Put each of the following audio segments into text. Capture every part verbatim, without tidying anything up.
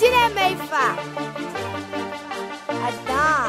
Chile Meifa. Adam.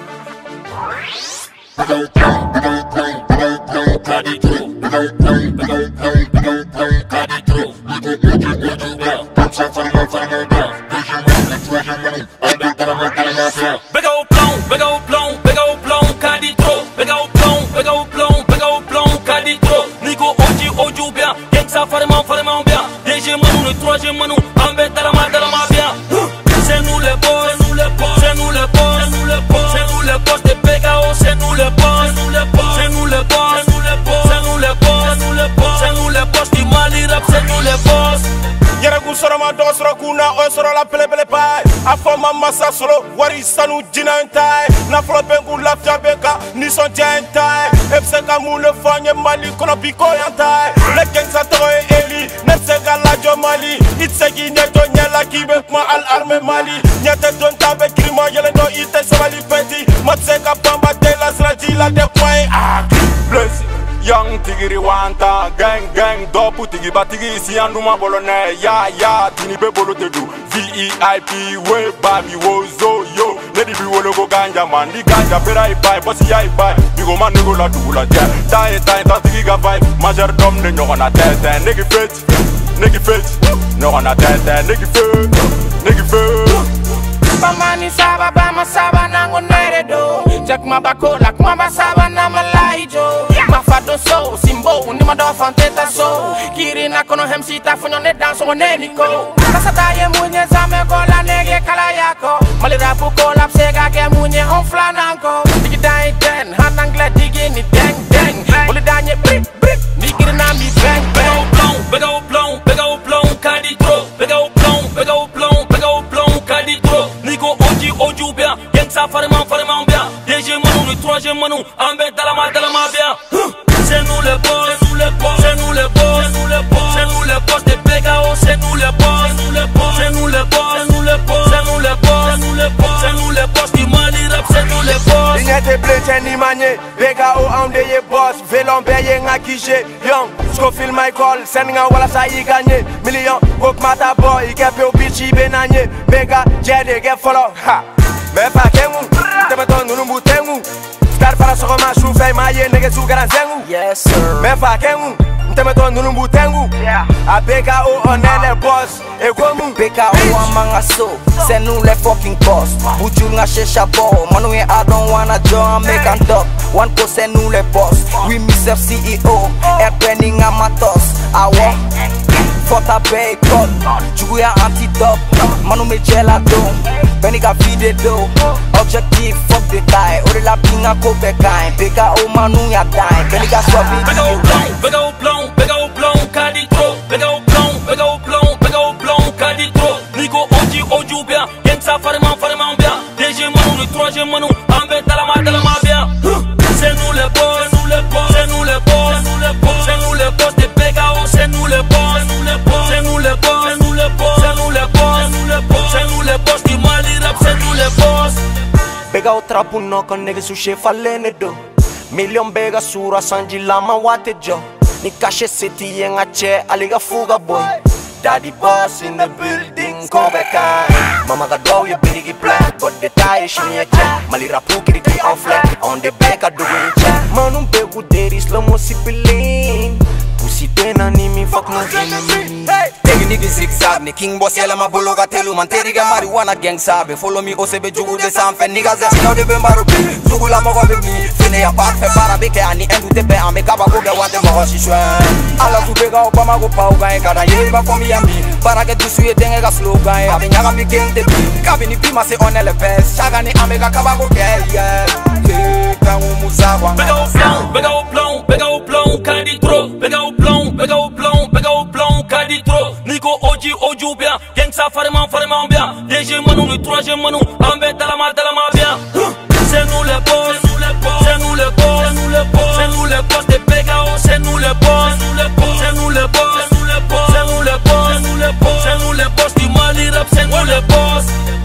Big old plomb, big old plomb, big old plomb, caditro. Big old plomb, big old plomb, big old plomb, caditro. Nico oji oju bien, gang ça vraiment vraiment bien. Deuxième manou, le troisième manou, en bête à la main, de la main bien. C'est nous les boss, c'est nous les boss, c'est nous les boss, c'est nous les boss, c'est nous les boss de B K O, c'est nous les boss, c'est nous les boss, c'est nous les boss, c'est nous les boss, c'est nous les boss, c'est nous les boss, c'est nous les boss du Mali rap, c'est nous les boss. Yaragu soro ma do soro kuna o soro la pele pele pai afo mama sa soro wari sanu jinantai na flo bengu la fiabeka ni son jentai fc kamu le fanye Mali kono piko yantai le gang sa to eli ne sega la jo Mali itsegi ne do nyala kibe ma al arme Mali nyate don tabe krimo yele do ite so Mali peti matsega pamba de la sraji la de point ah bless Young tigiri wanta, gang gang dopu tigi batigi si anduma bolone ya ya tini be bolo te do V E I P we baby wozo yo lady bi wolo go ganja man di ganja pera i buy boss ya i buy bigo man nego la dula ja tai tai ta tigi ga vibe major dom ne nyoko na tete negi fet negi fet nyoko na tete negi fet negi fet Pamani saba bama saba nango neredo Jack mabakola kuma basaba na malaijo Mafado so simbo undi madofa teta so Kiri na kono hemsita funyo ne danso waneniko Kasa daye munye zame kola nege kala yako Mali rapu kola psega ke munye on flananko Digi dayi den hanangle digi ni deng deng Muli danye brick brick Digi na mi bang bang Big old plomb, big old plomb, caditro. Big old plomb, big old plomb, big old plomb, caditro. Nico oji oju bien, gang ça vraiment vraiment bien. Deuxième manou, le troisième manou, en bête à la main, de la main bien. C'est nous les boss, c'est nous les boss, c'est nous les boss, c'est nous les boss, c'est nous les boss de B K O, c'est nous les boss, c'est nous les boss, c'est nous les boss, c'est nous les boss, c'est nous les boss, c'est nous les boss, c'est nous les boss du Mali rap, c'est nous les boss. Lignete bleche ni manye, B K O ande ye boss, velon beye nga kije, young, Scofield Michael, sendinga wala sa yi ganye, million, kok mata boy, ikepe o bichi benanye, mega, jede, get follow, ha, me fa kengu, tebeton nunumbu tengu, star para soko ma shufe maye nege su garanzengu, Yes sir me fa kengu, tebeton nunumbu tengu, a B K O onele boss, e gomu, B K O amanga so, c'est nous les fucking boss. Boujoul nga cherche bord, manu I don't wanna join, make and top. One co c'est nous les boss. We mister C E O, airplane nga matos. Awa, fota bacon, juguya anti-top. Manu me gelado, beniga vide do. Objectif fuck the tie, ore la pinga ko bekain. B K O manu ya dine, beniga swabi. Big old plomb, big old plomb, big old plomb, caditro. Big old plomb, big old plomb, big old plomb, caditro. Nico oji oju bien, gang ça vraiment vraiment bien. Deuxième manou, le troisième manou, en bête à la main, de la main bien. C'est nous les boss, c'est nous les boss, c'est nous les boss, c'est nous les boss, c'est nous les boss de B K O, c'est nous les boss, c'est nous les boss, c'est nous les boss, c'est nous les boss, c'est nous les boss, c'est nous les boss, c'est nous les boss du Mali rap, c'est nous les boss. bega o trapu no con nege su chefa lene do, million bega sura sanji lama wate jo, ni cache city yen a che aliga fuga boy. Daddy boss in the building, come back on. Mama got blow your biggie plan, but the tie is in your check. Mali rapu kiri on flat, on the back I do it check. Manum begu deri slow mo sipilin. Pussy tena ni mi fuck no enemy. Tegi nigga zigzag, ni king boss yela ma bolo ga telu man teriga marijuana gang sabe. Follow me osebe jugu de sanfe niggas that know de be maru bi. Jugu la mo go be mi, fene ya part fe para be ke ani endu te be ame kaba go ge wate mo shi shwe. Ala tu bega o pama go pau ga kada ye ba for me ami. Para ke tu suye denga ga slow ga abi nyaga mi gang de bi. Kabi ni pima se on ele pes, chaga ni ame ga kaba go ge yeah. Ka mu musawa. Big old plomb, big old plomb, big old plomb, caditro. Big old plomb, big old plomb, big old plomb, caditro. Nico oji oju bien, gang ça vraiment vraiment bien. Deuxième manou, le troisième manou, en bête à la main, de la main bien. C'est nous les boss, c'est nous les boss, c'est nous les boss, c'est nous les boss, c'est nous les boss de B K O, c'est nous les boss, c'est nous les boss, c'est nous les boss, c'est nous les boss, c'est nous les boss, c'est nous les boss du Mali rap, c'est nous les boss.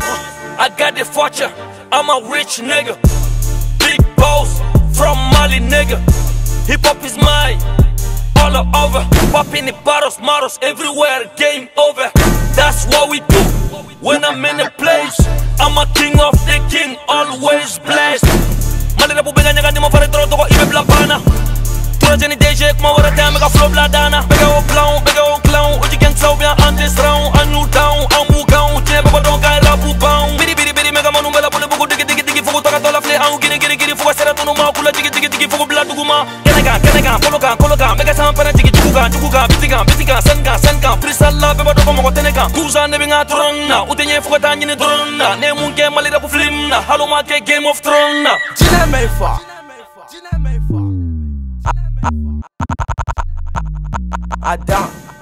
I got the fortune, I'm a rich nigga, big boss from Mali nigga. Hip hop is mine, all over. popping the bottles, models everywhere, game over. That's what we do when I'm in a place. I'm a king of the king, always blessed. Malira po bigyan niya ka di mo pare troto ko ibe blabana. Tura Jenny D J kuma wara tayo mega flow bladana. Bega o clown, bega o clown, uji gang saw bien on this round, a new down, a move down, chine baba don kay rapu bound. Bidi bidi bidi mega manu mela pule buku digi digi digi fuku toka tola fle au giri giri giri fuku sera tunu ma kula digi digi digi fuku bladu guma. Kenega kenega koloka koloka mega sampana digi chukuka chukuka bitiga bitiga senga senga frisalla baba do mo tenega. Kuza ne binga tronna, utenye fuku tanyi ne tronna, ne munke malira pu flimna, halo ma ke Game of Thrones. Jine Meifa. Adam.